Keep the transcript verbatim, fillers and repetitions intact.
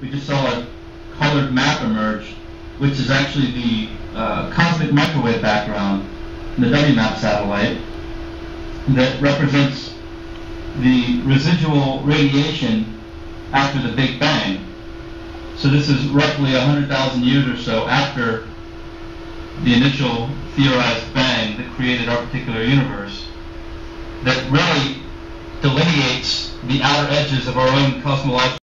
we just saw a colored map emerge, which is actually the uh, cosmic microwave background in the W MAP satellite that represents the residual radiation after the Big Bang. So this is roughly one hundred thousand years or so after the initial theorized bang that created our particular universe, that really delineates the outer edges of our own cosmological